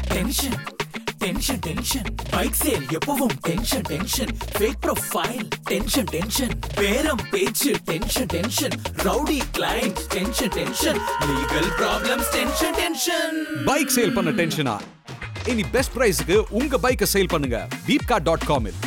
Tension tension tension. Bike sale எப்பவும் tension tension. Fake profile tension tension. பேரம் பேச்சு tension tension. Rowdy client tension tension. Legal problems tension tension. Bike sale பண்ண டென்ஷனா? இனி best பிரைஸ்க்கு உங்க பைக்கை சேல் பண்ணுங்க beepkart.com.